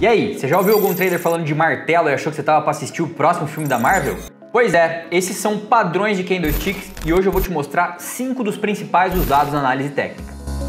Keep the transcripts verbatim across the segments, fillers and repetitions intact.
E aí, você já ouviu algum trader falando de martelo e achou que você estava para assistir o próximo filme da Marvel? Pois é, esses são padrões de candlesticks e hoje eu vou te mostrar cinco dos principais usados na análise técnica.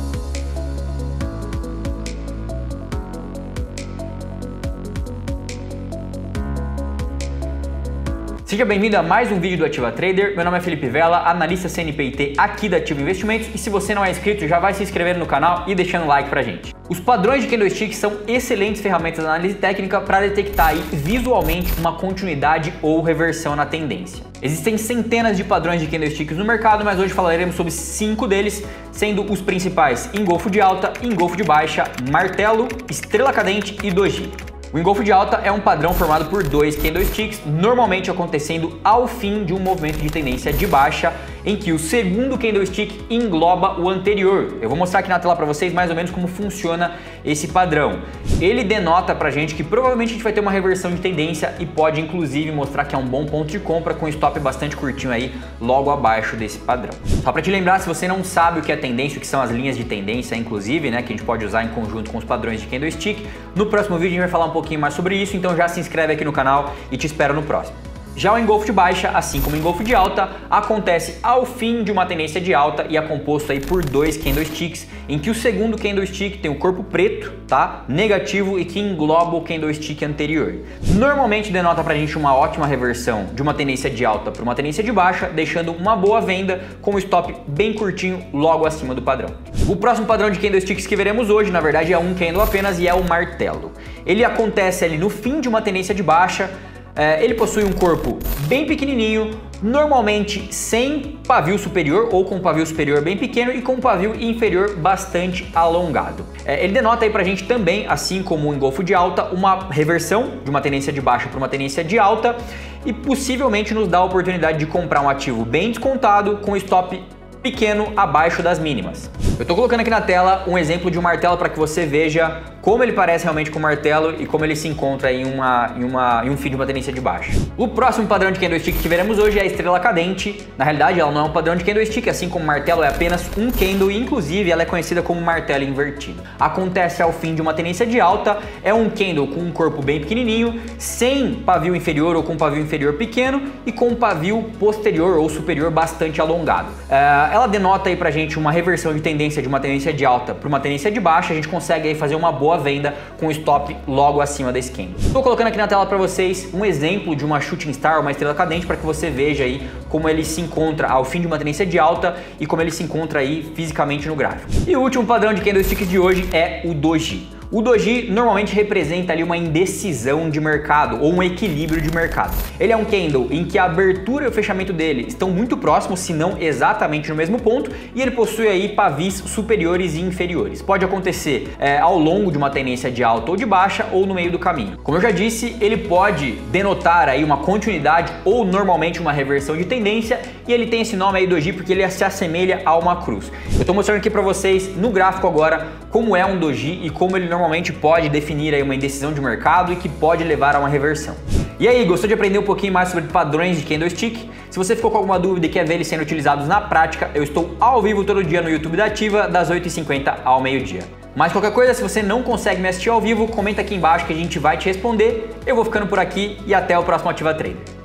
Seja bem-vindo a mais um vídeo do Ativa Trader. Meu nome é Felipe Vela, analista C N P I T aqui da Ativa Investimentos, e se você não é inscrito, já vai se inscrevendo no canal e deixando o like pra gente. Os padrões de candlesticks são excelentes ferramentas de análise técnica para detectar aí visualmente uma continuidade ou reversão na tendência. Existem centenas de padrões de candlesticks no mercado, mas hoje falaremos sobre cinco deles, sendo os principais engolfo de alta, engolfo de baixa, martelo, estrela cadente e doji. O engolfo de alta é um padrão formado por dois candlesticks, normalmente acontecendo ao fim de um movimento de tendência de baixa, em que o segundo candlestick engloba o anterior. Eu vou mostrar aqui na tela para vocês mais ou menos como funciona esse padrão. Ele denota pra gente que provavelmente a gente vai ter uma reversão de tendência e pode inclusive mostrar que é um bom ponto de compra com stop bastante curtinho aí logo abaixo desse padrão. Só para te lembrar, se você não sabe o que é tendência, o que são as linhas de tendência inclusive, né, que a gente pode usar em conjunto com os padrões de candlestick, no próximo vídeo a gente vai falar um pouquinho mais sobre isso, então já se inscreve aqui no canal e te espero no próximo. Já o engolfo de baixa, assim como o engolfo de alta, acontece ao fim de uma tendência de alta e é composto aí por dois candlesticks, em que o segundo candlestick tem o corpo preto, tá? Negativo, e que engloba o candlestick anterior. Normalmente denota pra gente uma ótima reversão de uma tendência de alta para uma tendência de baixa, deixando uma boa venda com o stop bem curtinho logo acima do padrão. O próximo padrão de candlesticks que veremos hoje, na verdade, é um candle apenas e é o martelo. Ele acontece ali no fim de uma tendência de baixa. É, ele possui um corpo bem pequenininho, normalmente sem pavio superior ou com pavio superior bem pequeno e com pavio inferior bastante alongado. É, ele denota aí pra gente também, assim como o engolfo de alta, uma reversão de uma tendência de baixa para uma tendência de alta e possivelmente nos dá a oportunidade de comprar um ativo bem descontado com stop pequeno abaixo das mínimas. Eu estou colocando aqui na tela um exemplo de um martelo para que você veja como ele parece realmente com o martelo e como ele se encontra em, uma, em, uma, em um fim de uma tendência de baixa. O próximo padrão de candlestick que veremos hoje é a estrela cadente. Na realidade, ela não é um padrão de candlestick, assim como o martelo é apenas um candle e inclusive ela é conhecida como martelo invertido. Acontece ao fim de uma tendência de alta, é um candle com um corpo bem pequenininho, sem pavio inferior ou com pavio inferior pequeno e com pavio posterior ou superior bastante alongado. Uh, ela denota aí pra gente uma reversão de tendência de uma tendência de alta para uma tendência de baixa. A gente consegue aí fazer uma boa venda com stop logo acima desse candle. Estou colocando aqui na tela para vocês um exemplo de uma shooting star, uma estrela cadente, para que você veja aí como ele se encontra ao fim de uma tendência de alta e como ele se encontra aí fisicamente no gráfico. E o último padrão de candlestick de hoje é o doji. O doji normalmente representa ali uma indecisão de mercado ou um equilíbrio de mercado. Ele é um candle em que a abertura e o fechamento dele estão muito próximos, se não exatamente no mesmo ponto, e ele possui aí pavis superiores e inferiores. Pode acontecer é, ao longo de uma tendência de alta ou de baixa ou no meio do caminho. Como eu já disse, ele pode denotar aí uma continuidade ou normalmente uma reversão de tendência, e ele tem esse nome aí doji porque ele se assemelha a uma cruz. Eu estou mostrando aqui para vocês no gráfico agora como é um doji e como ele normalmente pode definir aí uma indecisão de mercado e que pode levar a uma reversão. E aí, gostou de aprender um pouquinho mais sobre padrões de candlestick? Se você ficou com alguma dúvida e quer ver eles sendo utilizados na prática, eu estou ao vivo todo dia no YouTube da Ativa, das oito e cinquenta ao meio-dia. Mas qualquer coisa, se você não consegue me assistir ao vivo, comenta aqui embaixo que a gente vai te responder. Eu vou ficando por aqui e até o próximo Ativa Trader.